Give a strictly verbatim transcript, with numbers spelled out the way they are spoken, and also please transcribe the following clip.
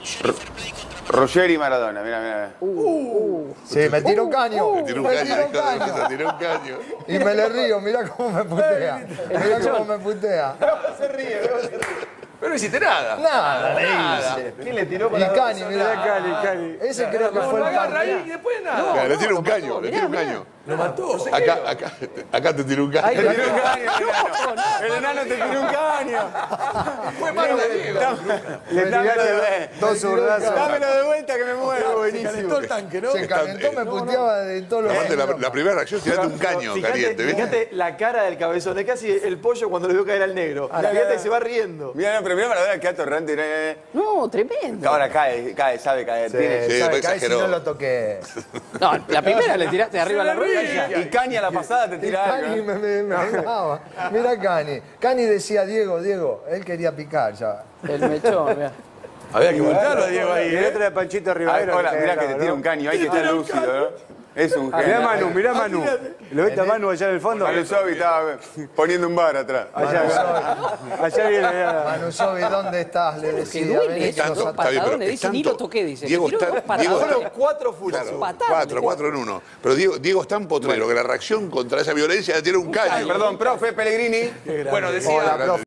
Ruggeri y Maradona, mira, mira. Uh, uh. Sí, me tiró un caño. Me tiró un me caño, tiró un caño. me tiró un caño. Y me le río, mirá cómo me putea. Mirá cómo me putea. Se ríe, se ríe. Pero no hiciste nada. Nada, le hice. ¿Quién le tiró Y para Cani, mirá. Cani, Cani. Ese creo que No, fue lo el agarra ahí y partido. después nada. Claro, le tira un caño, le tira un caño. Lo mató. Acá, acá, acá te tiró un caño. Te tiró un caño, el enano. El enano te tiró un caño. Fue mano de Diego. Le dámelo de, Dos zurdazos. dámelo de vuelta que me muero. Se calentó el tanque, ¿no? Se calentó, me puteaba de todos los Aparte, la, idiomas. la primera reacción es tirarte un caño Fíjate, caliente, ¿viste? fíjate la cara del cabezón, es casi el pollo cuando le vio caer al negro. Fíjate que se va riendo. Mira, no, pero mira Maradona que atorrante. eh. No, tremendo. Ahora cae, cae, sabe caer. Tiene- Sí, ¿Sabe después cae si exageró. no lo toqué? No, la primera le tiraste de arriba a la rodilla. Y Caña la pasada te Y tira Cani algo. me, me, me hablaba. Mira Cani. Cani decía Diego, Diego. Él quería picar ya. El mechón, mirá. Había que voltearlo a Diego ahí. Y el ¿eh? otro de Panchito A ver, Rivadero. hola, mirá que te tira un caño, hay que estar lúcido, ¿no? Es un Mirá genio. Manu, mirá Manu. ¿Lo viste a Manu allá en el fondo? Manu Sobi estaba poniendo un bar atrás. Allá, allá viene. allá. Manu Sobi, ¿dónde estás? Le Que decía. duele vení, eso, nos dos está bien, pero patadones. es Dice, ni tanto- lo toqué, dice. Diego Me tiró está- dos Diego- patadones. Fueron cuatro fulas. Claro, Patales. cuatro, cuatro en uno. Pero Diego, Diego es tan potrero que la reacción contra esa violencia le tira un caño. Perdón, profe Pellegrini. Bueno, decía. Hola, profe.